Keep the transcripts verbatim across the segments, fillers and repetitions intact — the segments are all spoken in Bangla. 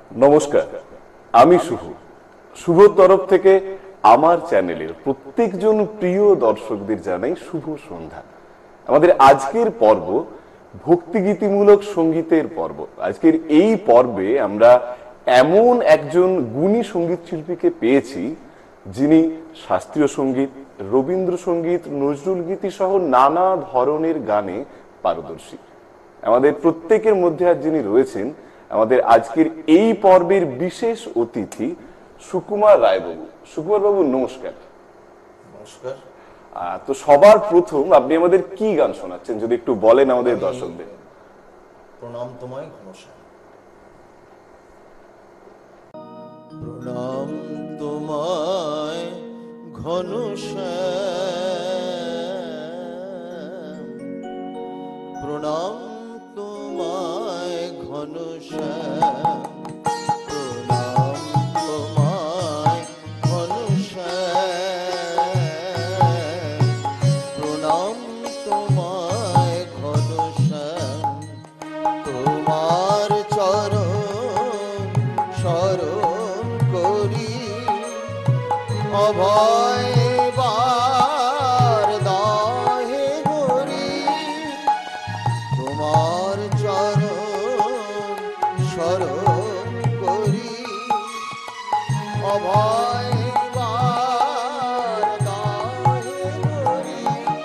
নমস্কার, আমি শুভ। শুভ তরফ থেকে আমার চ্যানেলের প্রত্যেকজন প্রিয় দর্শকদের জানাই শুভ সন্ধ্যা। আমাদের আজকের পর্ব ভক্তিগীতিমূলক সঙ্গীতের পর্ব। আজকের এই পর্বে আমরা এমন একজন গুণী সঙ্গীত শিল্পীকে পেয়েছি যিনি শাস্ত্রীয় সঙ্গীত, রবীন্দ্রসঙ্গীত, নজরুল গীতি সহ নানা ধরনের গানে পারদর্শী। আমাদের প্রত্যেকের মধ্যে আজ যিনি রয়েছেন, আমাদের আজকের এই পর্বের বিশেষ অতিথি সুকুমার রায়বাবু। সুকুমার বাবু নমস্কার। নমস্কার। তো সবার প্রথম আপনি আমাদের কি গান শোনাচ্ছেন যদি একটু বলেন আমাদের দর্শকদের। প্রণাম তোমায় ঘনশ্যাম। প্রণাম তোমায় ঘনশ্যাম, প্রণাম তোমায় ঘনশ্যাম, প্রণাম তোমায় ঘনশ্যাম, প্রণাম তোমায় ঘনশ্যাম। তোমার চরণ শরণ করি, অভয় বার দাহে হরি। তোমার চরণ শরণ করি, অভয় বার দাহে হরি।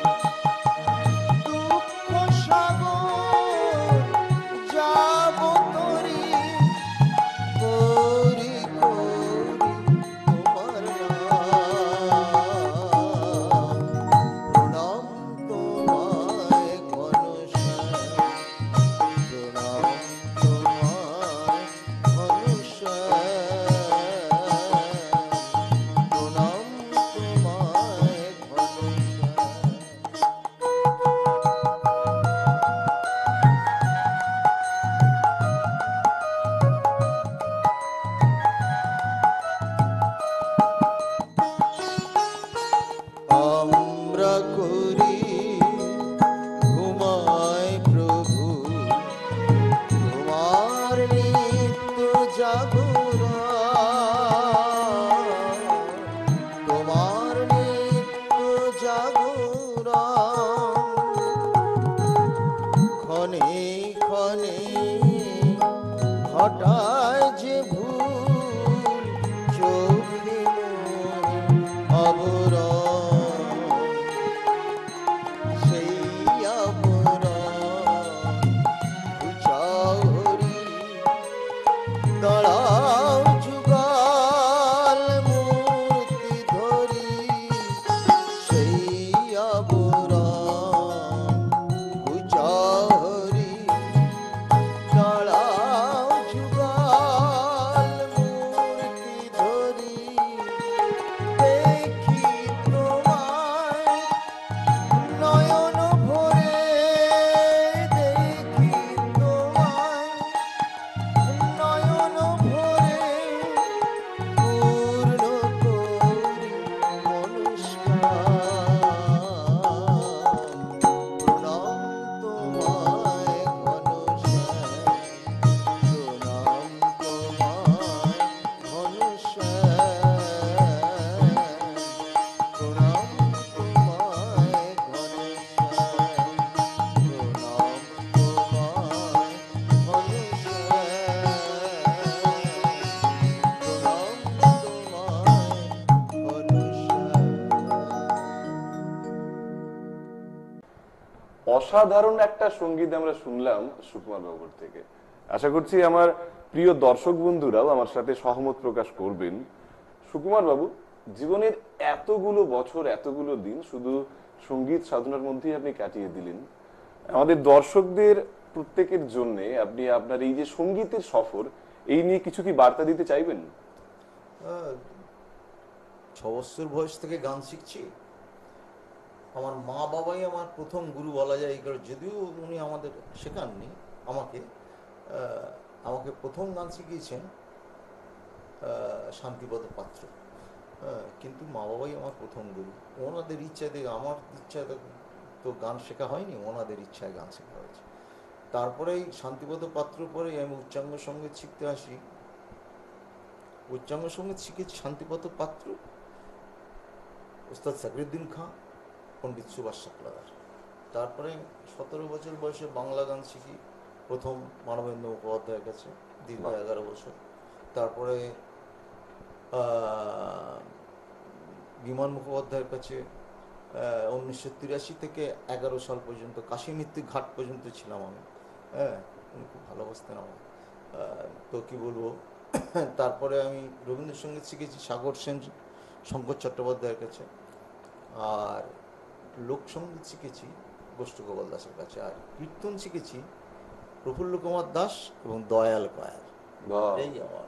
দুঃখ সাগর যাব তরি, করি করি তোমার নাম। প্রণাম তোমায় ঘনশ্যাম, প্রণাম তোমায় ঘনশ্যাম, প্রণাম তোমায় ঘনশ্যাম। আমরা করি ঘুমায় প্রভু তোমার নিত্য জাগরণ, তোমার নিত্য জাগরণ। ক্ষণে ক্ষণে ঘটায় যে ভুল, চোখে মোহে আবরণ, সেই আবরণ ঘুচাও হরি। দাঁড়াও যুগল মূর্তি ধরি, সেই আবরণ ঘুচাও হরি। দাঁড়াও যুগল মূর্তি ধরি, দেখি তোমায় নয়ন ভরে, দেখি তোমায় নয়ন ভরে, পূর্ণ করি মনস্কাম। প্রণাম তোমায় ঘনশ্যাম, প্রণাম তোমায় ঘনশ্যাম, প্রণাম তোমায় ঘনশ্যাম, প্রণাম তোমায় অসাধারণ একটা সঙ্গীত আমরা শুনলাম সুকুমার বাবুর থেকে। আশা করছি আমার প্রিয় দর্শক বন্ধুরাও আমার সাথে সহমত প্রকাশ করবেন। সুকুমার বাবু, জীবনের এতগুলো বছর, এতগুলো দিন শুধু সঙ্গীত সাধনার মধ্যেই আপনি কাটিয়ে দিলেন। আমাদের দর্শকদের প্রত্যেকের জন্য আপনি আপনার এই যে সঙ্গীতের সফর, এই নিয়ে কিছু কি বার্তা দিতে চাইবেন? ছ বছর বয়স থেকে গান শিখছি। আমার মা বাবাই আমার প্রথম গুরু বলা যায়, যদিও উনি আমাদের শেখাননি আমাকে। আমাকে প্রথম গান শিখিয়েছেন শান্তিপদ পাত্র, কিন্তু মা বাবাই আমার প্রথম গুরু। ওনাদের ইচ্ছা থেকে, আমার ইচ্ছা তো গান শেখা হয়নি, ওনাদের ইচ্ছায় গান শেখা হয়েছে। তারপরেই শান্তিপদ পাত্র পরে আমি উচ্চাঙ্গ সঙ্গীত শিখতে আসি উচ্চাঙ্গ সঙ্গীত শিখেছি শান্তিপত পাত্র, ওস্তাদ সাকরুদ্দিন খাঁ, পণ্ডিত সুভাষ সাপলাদার। তারপরে সতেরো বছর বয়সে বাংলা গান শিখি প্রথম মানবেন্দ্র মুখোপাধ্যায়ের কাছে, দীর্ঘ এগারো বছর। তারপরে বিমান মুখোপাধ্যায়ের কাছে উনিশশো তিরাশি থেকে এগারো সাল পর্যন্ত, কাশী মৃত্যু ঘাট পর্যন্ত ছিলাম আমি। হ্যাঁ, উনি খুব ভালোবাসতেন আমার। তো কি বলবো, তারপরে আমি রবীন্দ্রসঙ্গীত শিখেছি সাগর সেন, শঙ্কর চট্টোপাধ্যায়ের কাছে। আর লোকসঙ্গীত শিখেছি গোষ্ঠ গোপাল দাসের কাছে। আর কীর্তন শিখেছি প্রফুল্ল কুমার দাস এবং দয়াল কয়াল। এই আমার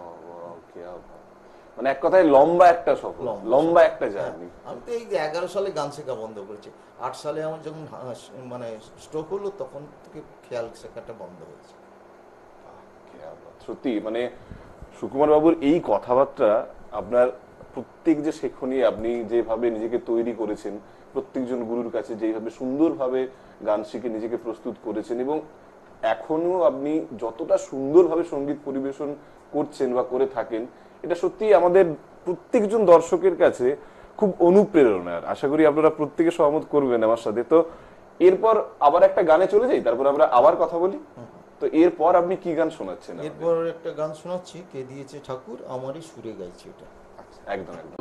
মানে এক কথায় লম্বা একটা সফর, লম্বা একটা জার্নি। আমি তো এই এগারো সালে গান শেখা বন্ধ করেছি। আট সালে আমার যখন মানে স্ট্রোক হলো তখন থেকে খেয়াল শেখাটা বন্ধ হয়েছে। সত্যি মানে সুকুমার বাবুর এই কথাবার্তা, আপনার প্রত্যেক যে শেখনী, আপনি যেভাবে নিজেকে তৈরি করেছেন, প্রত্যেকজন গুরুর কাছে যেভাবে সুন্দরভাবে গান শিখে নিজেকে প্রস্তুত করেছেন, এবং এখনো আপনি যতটা সুন্দরভাবে সঙ্গীত পরিবেশন করছেন বা করে থাকেন, এটা সত্যি আমাদের প্রত্যেকজন দর্শকের কাছে খুব অনুপ্রেরণার। আশা করি আপনারা প্রত্যেকে সহমত করবেন আমার সাথে। তো এরপর আবার একটা গানে চলে যাই, তারপর আমরা আবার কথা বলি। তো এরপর আপনি কি গান শোনাচ্ছেন? এরপর একটা গান শোনাচ্ছি, কে দিয়েছে ঠাকুর আমারই সুরে গাইছি এটা। একদম একদম।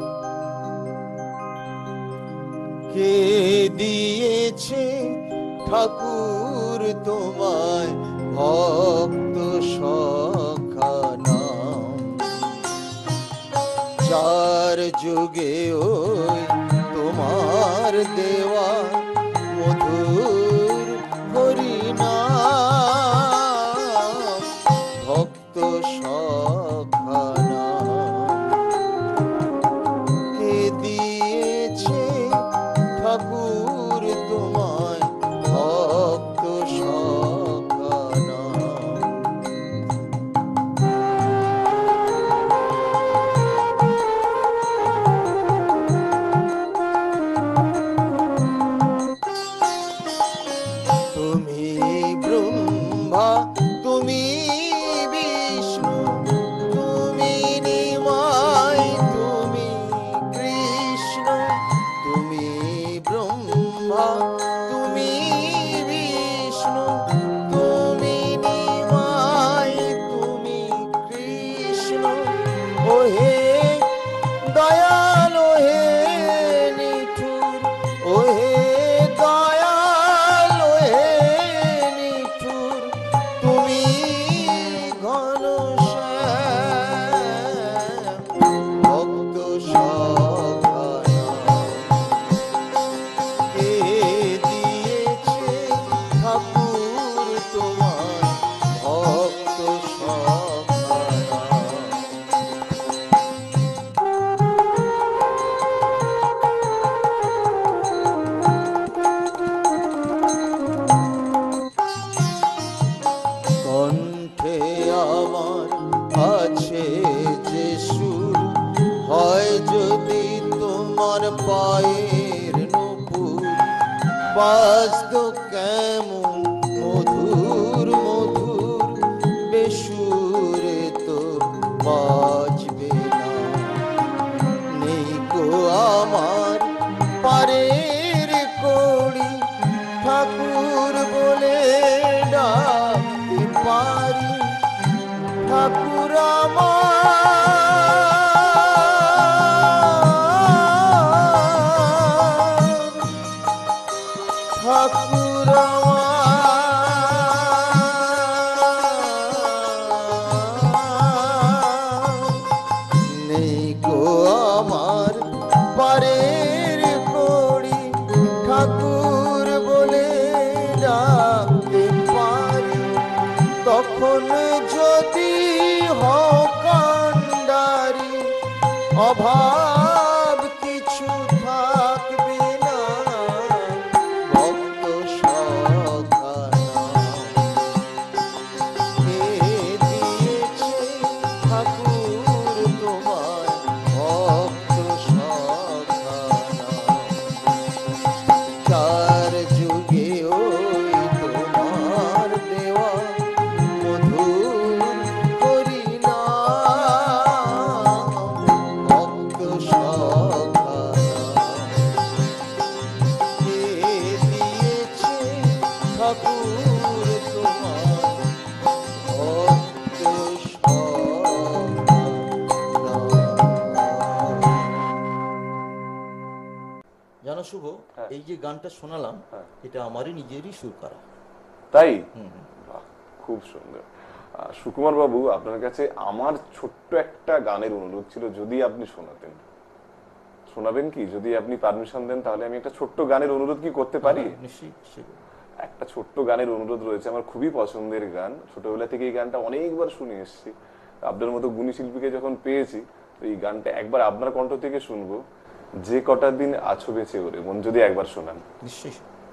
কে দিয়েছে ঠাকুর তোমায় ভক্ত সখা নাম, যার যুগে ওই তোমার দেওয়া মধুর হরিনাম, ভক্ত সখা নাম। কে দিয়েছে ঠাকুর তোমায় ভক্ত সখা নাম। তুমি ব্রহ্মা, তুমি বিষ্ণু, তুমি নিমাই, তুমি কৃষ্ণ। তুমি ব্রহ্মা, তুমি বিষ্ণু, তুমি নিমাই, তুমি কৃষ্ণ। ওহে দয়াল, ওহে নিঠুর, ওহে দয়াল, ওহে নিঠুর, তুমি ঘনশ্যাম, ভক্ত সখা নাম। কে দিয়েছে ঠাকুর তোমার ভক্ত সখা নাম। কণ্ঠে আমার আছে যে সুর, হয় যদি তোমার পায়ের নূপুর, বাজত কেমন মধুর মধুর, বেসুরে তো বাজবে না। নেই গো আমার পারের কড়ি, ঠাকুর বলে ডাকতে পারি। ঠাকুর আমার, ঠাকুর আমার, নেই গো আমার পারের কড়ি, ঠাকুর বলে ডাকতে পারি। তখন যদি হও কান্ডারি, অভাব কিছু থাকবে না, ভক্ত সখা নাম। কে দিয়েছে ঠাকুর তোমায় ভক্ত সখা নাম, যার যুগে ওই তোমার দেওয়া মধুর হরিনাম, শুভ, এই যে গানটা শোনালাম এটা আমারই নিজেরই সুর করা। তাই? বাহ, খুব সুন্দর। আহ, সুকুমার বাবু, আপনার কাছে আমার ছোট্ট একটা গানের অনুরোধ ছিল, যদি আপনি শোনাতেন। শোনাবেন কি? যদি আপনি পারমিশন দেন তাহলে আমি একটা ছোট্ট গানের অনুরোধ কি করতে পারি? নিশ্চয়ই নিশ্চয়ই। একটা ছোট্ট গানের অনুরোধ রয়েছে, আমার খুবই পছন্দের গান, ছোটবেলা থেকে এই গানটা অনেকবার শুনে এসেছি। আপনার মতো গুণী শিল্পীকে যখন পেয়েছি, তো এই গানটা একবার আপনার কণ্ঠ থেকে শুনবো, যে কটা দিন আছো বেঁচে ওরে মন, যদি একবার শোনান। নিশ্চয়ই।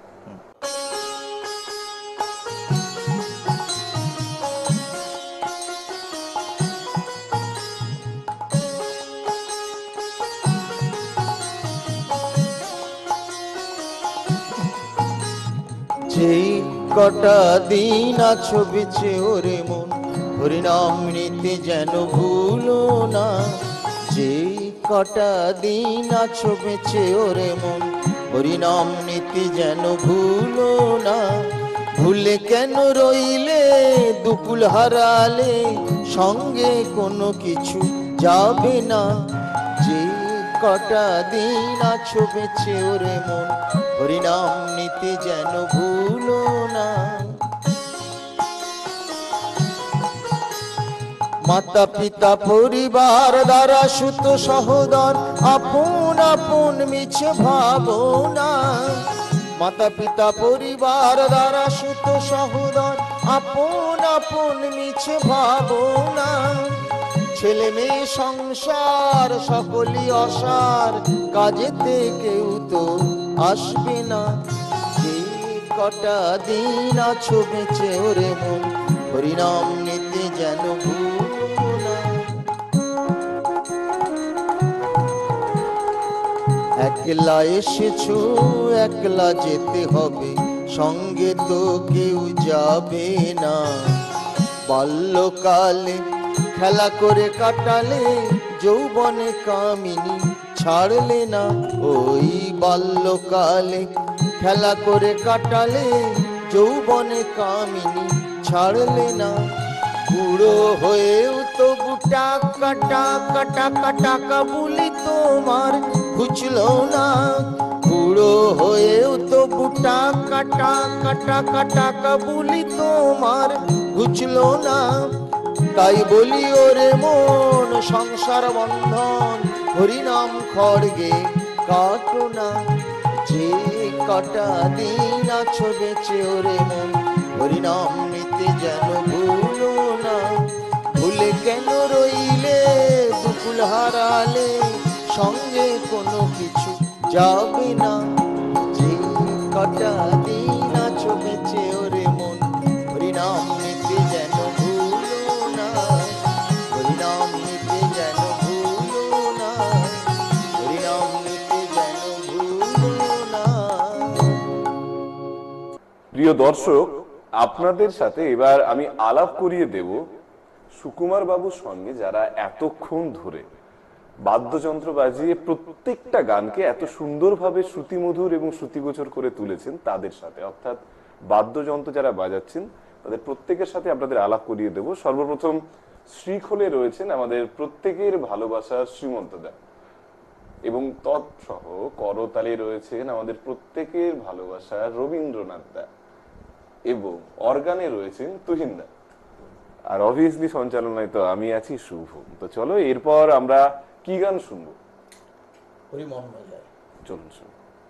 যেই কটা দিন আছো বেঁচে ওরে মন, হরিনাম নিতে যেন ভুলো না। যেই কটা দিন আছো বেঁচে ওরে মন, হরিনাম নিতে যেন ভুলো না। ভুলে কেন রইলে দুকুল হারালে, সঙ্গে কোনো কিছু যাবে না। যে কটা দিন আছো বেঁচে ওরে মন, হরিনাম নিতে যেন ভুলো না। মাতা পিতা পরিবার দ্বারা সুত সহোদর, আপন আপন মিছে ভাবনা। মাতা পিতা পরিবার দ্বারা সুত সহোদর, আপন আপন মিছে ভাবনা। ছেলে মেয়ে সংসার সকলই অসার, কাজেতে কেউ তো আসবে না। যে কটা দিন আছো বেঁচে ওরে মন, হরিনাম নিতে যেন ভুলো না। একলা এসেছো একলা যেতে হবে, সঙ্গে তো কেউ যাবে না। বাল্যকালে খেলা করে কাটালে, যৌবনে কামিনী ছাড়লে না। ওই বাল্যকালে খেলা করে কাটালে, যৌবনে কামিনী ছাড়লে না। বুড়ো হয়েও তবু টাকা টাকা টাকা টাকা বলি তোমার বুঝলো না। বুড়ো হয়েও তবু টাকা টাকা টাকা টাকা বলি তোমার বুঝলো না। তাই বলি ওরে মন, সংসার বন্ধন হরিনাম খড়গে কাটো না। যে কটা দিন আছো বেঁচে ওরে মন, হরিনাম নিতে যেন ভুলো না। ভুলে কেন রইলে দুকুল হারালে, সঙ্গে কোনো কিছু যাবে না। যে কটা দিন আছো বেঁচে ওরে মন, হরিনাম নিতে যেন ভুলো না। হরিনাম নিতে যেন ভুলো না। হরিনাম নিতে যেন ভুলো না। প্রিয় দর্শক, আপনাদের সাথে এবার আমি আলাপ করিয়ে দেব সুকুমার বাবুর সঙ্গে, যারা এতক্ষণ ধরে বাদ্যযন্ত্র বাজিয়ে প্রত্যেকটা গানকে এত সুন্দরভাবে শ্রুতিমধুর এবং শ্রুতিগোচর করে তুলেছেন তাদের সাথে। অর্থাৎ বাদ্যযন্ত্র যারা বাজাচ্ছেন তাদের প্রত্যেকের সাথে আপনাদের আলাপ করিয়ে দেব। সর্বপ্রথম শ্রীখোলে রয়েছেন আমাদের প্রত্যেকের ভালোবাসার শ্রীমন্ত দা, এবং তৎসহ করতালে রয়েছেন আমাদের প্রত্যেকের ভালোবাসার রবীন্দ্রনাথ দা, এবং অর্গানে রয়েছেন তুহিন দা, আর অবভিয়াসলি সঞ্চালনায় তো আমি আছি, শুভ। তো চলো এরপর আমরা কি গান শুনবো? হরি মন বাজায়, চলুন শুনুন।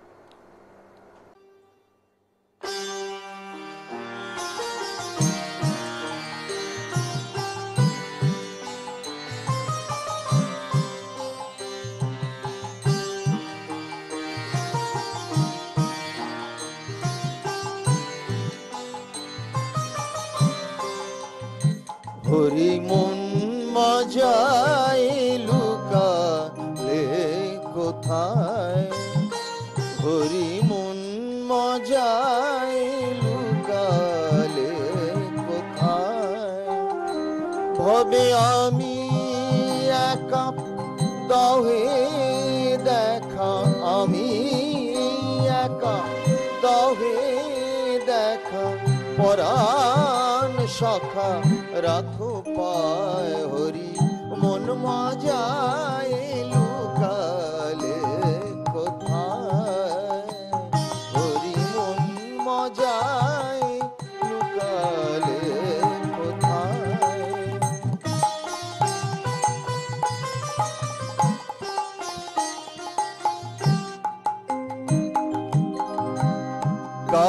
হরি মন মজায় লুকালে কোথায়, হরি মন মজায় লুকালে কোথায়। ভবে আমি একা দহে দেখা, আমি একা দহে দেখা। পরাণ সখা রাখো পায়, হরি মন মজায় লুকালে কোথায়।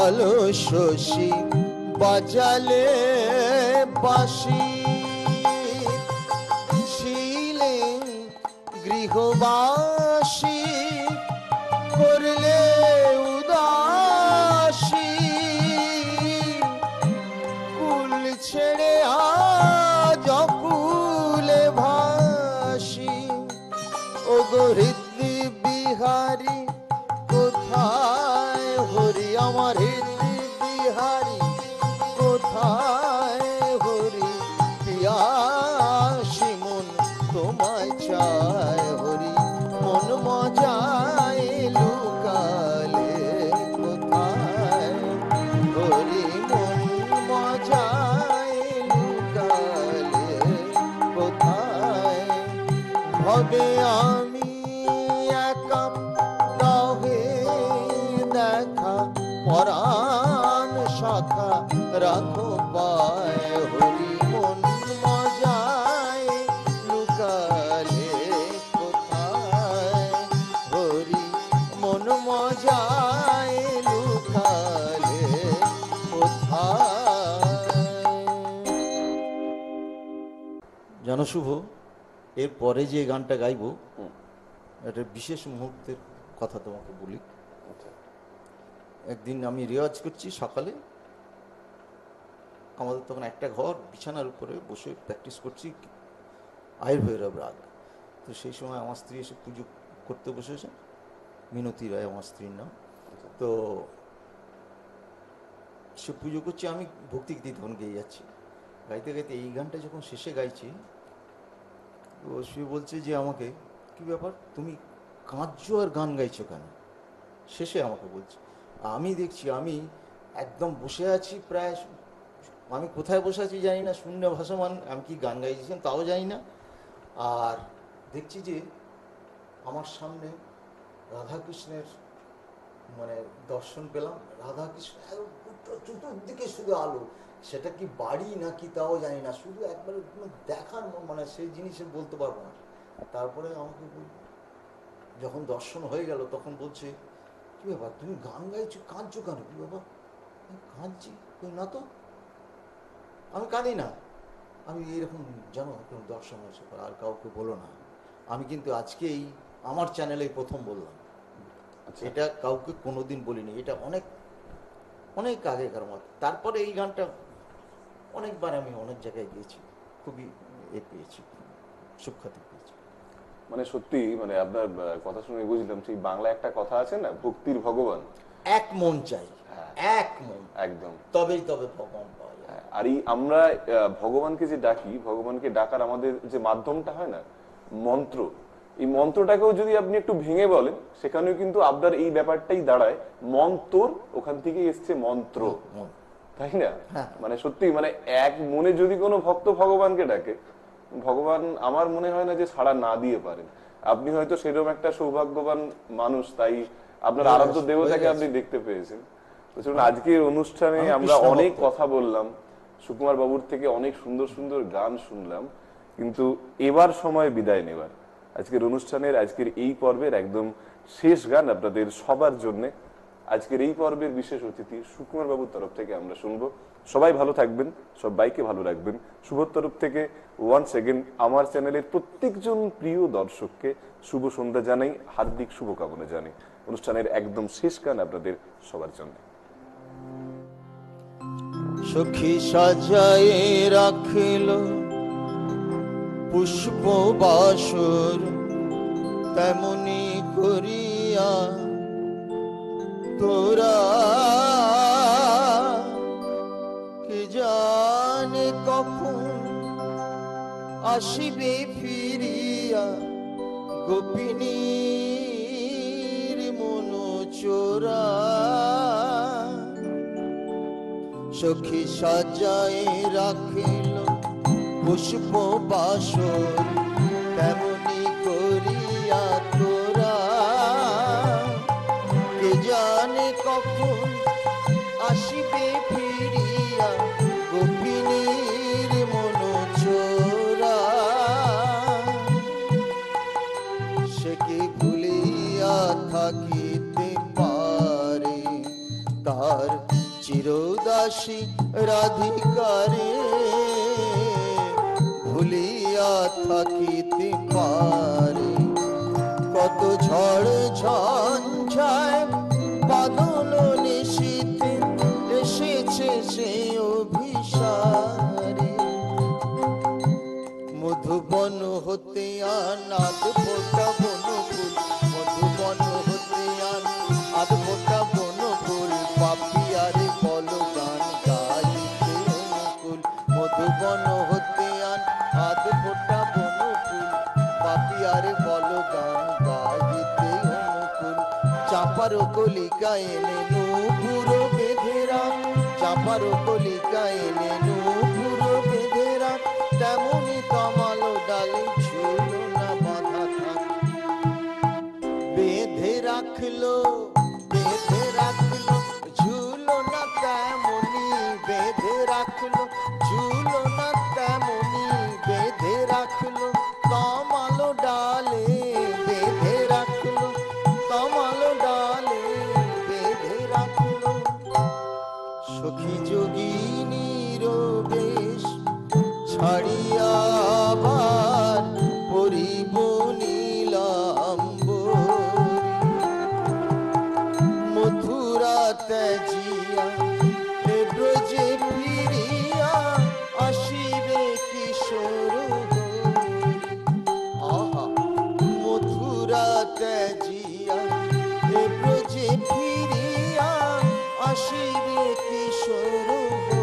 কালো শশী বাজালে বাঁশি, ছিলেন গৃহবাসী করলে উদাসী, কুল ছেড়ে আজ অকুলে ভাসি। ও গো হৃদি বিহারী কোথায় হরি, আমার হৃদি বিহারী কোথায় হরি, পিয়াসী মন তোমায় চায় হরি, মন মজায় লুকালে কোথায় হরি, মন মজায় লুকালে কোথায়। ভবে আমি একা দাহে দেখা, পরাণ শাখা রাখো পায় হরি, মন মজায় লুকালে কোথায় হরি, মন মজায় লুকালে কোথায়। জানো শুভ, এর পরে যে গানটা গাইবো একটা বিশেষ মুহূর্তের কথা তোমাকে বলি। একদিন আমি রেওয়াজ করছি সকালে, আমাদের তখন একটা ঘর, বিছানার উপরে বসে প্র্যাকটিস করছি আয়ুর্ভৈরব রাগ। তো সেই সময় আমার স্ত্রী এসে পুজো করতে বসেছে, মিনতি রায় আমার স্ত্রীর নাম। তো সে পুজো করছে, আমি ভক্তি গীতি তখন গেয়ে যাচ্ছি, গাইতে গাইতে এই গানটা যখন শেষে গাইছি, তো সে বলছে যে আমাকে, কি ব্যাপার তুমি কাঁদছো আর গান গাইছো কেন? শেষে আমাকে বলছে। আমি দেখছি আমি একদম বসে আছি, প্রায় আমি কোথায় বসে আছি জানি না, শূন্য ভাসমান, আমি কি গান গাইছিলাম তাও জানি না। আর দেখছি যে আমার সামনে রাধাকৃষ্ণের মানে দর্শন পেলাম, রাধাকৃষ্ণ চতুর্দিকে শুধু আলো, সেটা কি বাড়ি নাকি তাও জানি না, শুধু একবারে দেখার মানে সেই জিনিসে বলতে পারবো না। তারপরে আমাকে যখন দর্শন হয়ে গেল তখন বলছে, কি ব্যাপার তুমি গান গাইছো, কাঁদছো কেন? কি বাবা কাঁদছি না তো, আমি কাঁদি না, আমি এইরকম জানো দর্শন হয়েছে, আর কাউকে বলো না। আমি কিন্তু আজকেই আমার চ্যানেলেই প্রথম বললাম, এটা কাউকে কোনোদিন বলিনি, এটা অনেক অনেক আগেকার মত। তারপরে এই গানটা অনেকবার আমি অনেক জায়গায় গিয়েছি, খুবই এ পেয়েছি, সুখ্যাতি পেয়েছি। মানে সত্যি, মানে আপনার কথা শুনে বুঝলাম সেই বাংলা একটা কথা আছে না, ভক্তির ভগবান এক মন চাই, এক মন, একদম, তবেই তবে ভগবান পাওয়া যায়। আর এই আমরা ভগবানকে যে ডাকি, ভগবানকে ডাকার আমাদের যে মাধ্যমটা হয় না, মন্ত্র, এই মন্ত্রটাকেও যদি আপনি একটু ভেঙে বলেন, সেখানেও কিন্তু আপনার এই ব্যাপারটাই দাঁড়ায়, মন্ত্র ওখান থেকে এসছে মন্ত্র, তাই না? মানে সত্যি, মানে এক মনে যদি কোনো ভক্ত ভগবানকে ডাকে, ভগবান আমার মনে হয় না যে সাড়া না দিয়ে পারেন। আপনি হয়তো সেরকম একটা সৌভাগ্যবান মানুষ, তাই আপনার আরাধ্য দেবতাকে আপনি দেখতে পেয়েছেন। তো চলুন, আজকের অনুষ্ঠানে আমরা অনেক কথা বললাম, সুকুমার বাবুর থেকে অনেক সুন্দর সুন্দর গান শুনলাম, কিন্তু এবার সময় বিদায় নেবার। আজকের অনুষ্ঠানের আজকের এই পর্বের একদম শেষ গান আপনাদের সবার জন্য, আজকের এই পর্বের বিশেষ অতিথি সুকুমার বাবুর তরফ থেকে আমরা শুনবো। সবাই ভালো থাকবেন, সবাইকে ভালো রাখবেন। শুভর তরফ থেকে ওয়ান্স এগেন আমার চ্যানেলের প্রত্যেকজন প্রিয় দর্শককে শুভ সন্ধ্যা জানাই, হার্দিক শুভকামনা জানাই। অনুষ্ঠানের একদম শেষ গান আপনাদের সবার জন্য। সখী সাজায় রাখিল পুষ্প বাসর, তেমনি করিয়া তোরা কে জানে কখন আসিবে ফিরিয়া, গোপিনীর মন চোরা। সখী সাজায় রাখিল পুষ্প বাসর, তেমনি করিয়া তোরা কে জানে কখন আসিবে ফিরিয়া, গোপিনীর মন চোরা। সে কি ভুলিয়া থাকিতে পারে তার দাসী রাধিকারে ভুলিয়া থাকিতে পারে। কত ঝড় ঝঞ্ঝায় বাদল নিশীথে এসেছে সে অভিসারে। মধুবন হতে আনাদ ফোটা বনফুল, মধুবন হতে আনাদ ফোটা বনফুল, পাপিয়ারে বল গান গাইতে অনুকূল। মধুবন হতে আনাদ ফোটা বনফুল, পাপিয়ারে বল গান গাইতে অনুকূল। চাপার কলিকা এনে নূপুর বেঁধেরা, চাপার কলিকা এনে নূপুর বেঁধেরা, তেমনি কমাল ডালে ঝুলো না বাঁধা থাক। বেঁধে রাখলো বেঁধে রাখলো ঝুলো না তেমনি, বেঁধে রাখলো ঝুলো না তেমনি, বেঁধে রাখলো কমাল ডালে, বেঁধে রাখলো কমাল ডালে, বেঁধে রাখলো। সখী যোগিনীর বেশ ছাড়িয়া আবার পরিব নীলাম্বরী, মথুরা ত্যাজিয়া এ ব্রজে ফিরিয়া আসিবে কিশোর হরি। আহা, মথুরা ত্যাজিয়া এ ব্রজে ফিরিয়া আসিবে কিশোর হরি।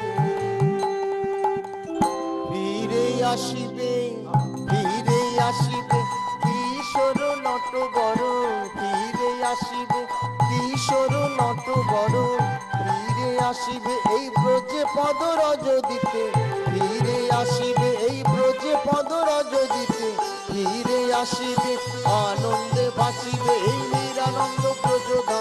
ফিরে আসিবে ফিরে আসিবে কিশোর নট বড়, ফিরে আসিবে কিশোর নট বড়, ফিরে আসিবে এই ব্রজে পদরজ দিতে, ফিরে আসিবে এই ব্রজে পদরজ দিতে, ফিরে আসিবে আনন্দে বাসিবে এই নিরানন্দ ব্রজ